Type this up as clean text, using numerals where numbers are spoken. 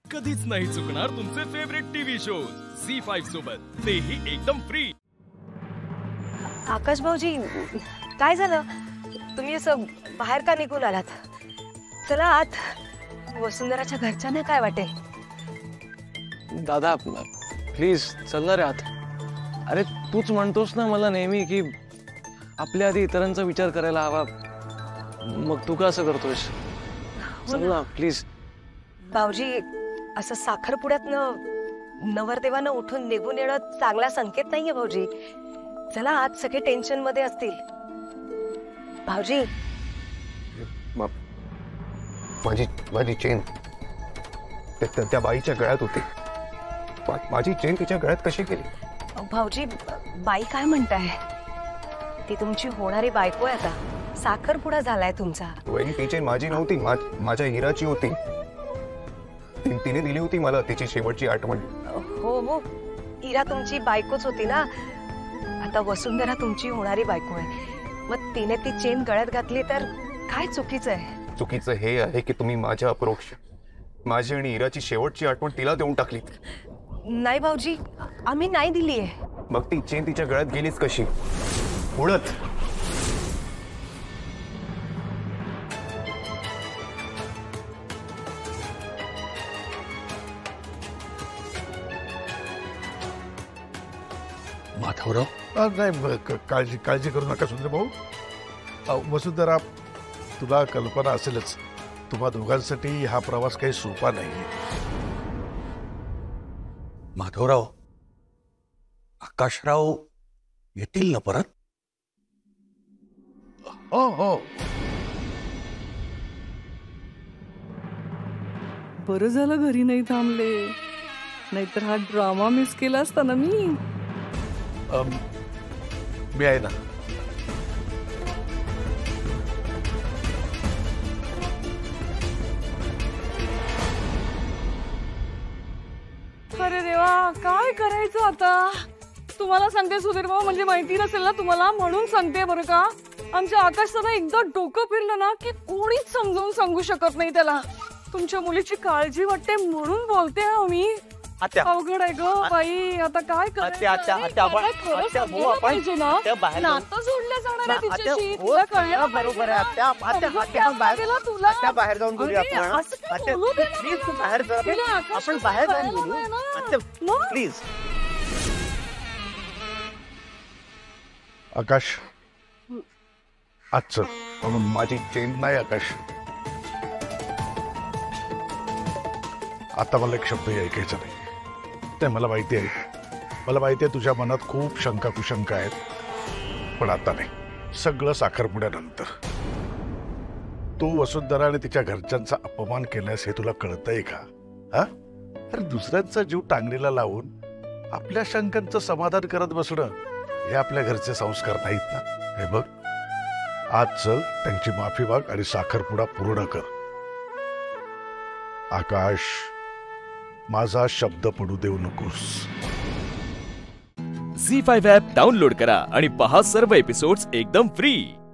कधीच नाही चुकणार तुमचे फेवरेट टीव्ही शोज झी5 सोबत, तेही एकदम फ्री। आकाश भाऊजी, काय झालं? तुम्ही असं बाहेर का निघून आलात? चला आत, वसुंधराच्या घरच्यांना काय वाटेल? दादा प्लीज चल ना रे आत। अरे तूच म्हणतोस ना मला नेहमी की आपल्या आधी इतरांचा विचार करायला हवा, मग तू का असं करतोयस? चल ना प्लीज। भाऊजी, असं साखरपुड्यातनं नवरदेवानं उठून निघून येणं चांगला संकेत नाहीये भाऊजी। चला आज सगळे टेन्शन मध्ये असतील। भाऊजी, माझी चेन त्या बाईच्या गळ्यात होती। माझी चेन तिच्या गळ्यात कशी गेली? भाऊजी, बाई काय म्हणताय? ती तुमची होणारी बायको आहे आता, साखरपुडा झालाय तुमचा। वहिनी, ती चेन माझी नव्हती, माझ्या हिराची होती। तिने दिली होती मला तिची शेवटची आठवण। हो हो, हिरा तुमची बायकोच होती ना। आता वसुंधरा तुमची होणारी बायको आहे, मग तिने ती चेन गळ्यात घातली तर काय चुकीचं आहे? चुकीचं हे आहे की तुम्ही माझ्या अपरोक्ष माझी आणि हिराची शेवटची आठवण तिला देऊन टाकली। नाही भाऊजी, आम्ही नाही दिली आहे। मग ती चेन तिच्या गळ्यात गेलीच कशी? उडत। माधवराव, नाही काळजी करू नका सुंदर भाऊ। वसुंधरा, तुला कल्पना असेलच, तुम्हा दोघांसाठी हा प्रवास काही सोपा नाही। माधवराव, आकाशराव येतील ना परत? हो हो, बरं झालं घरी नाही थांबले, नाहीतर हा ड्रामा मिस केला असता ना मी। मी आहे ना। अरे देवा, काय करायचं आता? तुम्हाला सांगते सुधीर भाऊ, म्हणजे माहिती नसेल ना तुम्हाला म्हणून सांगते बरं का। आमच्या आकाशचं ना एकदा डोकं फिरलं ना की कोणीच समजावून सांगू शकत नाही त्याला। तुमच्या मुलीची काळजी वाटते म्हणून बोलते हो मी। अवघड आहे ग बाई, आता काय करायचं? नातं जोडलं जाणार आहे तिच्याशी, तुला कळलं? बरोबर आहे आत्या, आत्या बाहेर जाऊन बोलूया आपण। प्लीज तू बाहेर जा, आपण बाहेर जाऊन बोलू प्लीज। आकाश, आज चल। माझी चेन नाही आकाश, आता मला एक शब्द ऐकायचा नाही। ते मला माहिती आहे, तुझ्या मनात खूप शंका कुशंका आहेत, पण आता नाही, सगळं साखरपुड्यानंतर। तू वसुंधरा आणि तिच्या घरच्यांचा अपमान केल्यास हे तुला कळतंय का? हा, अरे दुसऱ्यांचा जीव टांगणीला लावून आपल्या शंकांचं समाधान करत बसणं हे आपल्या घरचे संस्कार नाहीत ना। हे बघ, आज चल, त्यांची माफी माग आणि साखरपुडा पूर्ण कर। आकाश, माझा शब्द पडू देऊ नकोस। झी5 ॲप डाउनलोड करा आणि पहा सर्व एपिसोड्स एकदम फ्री।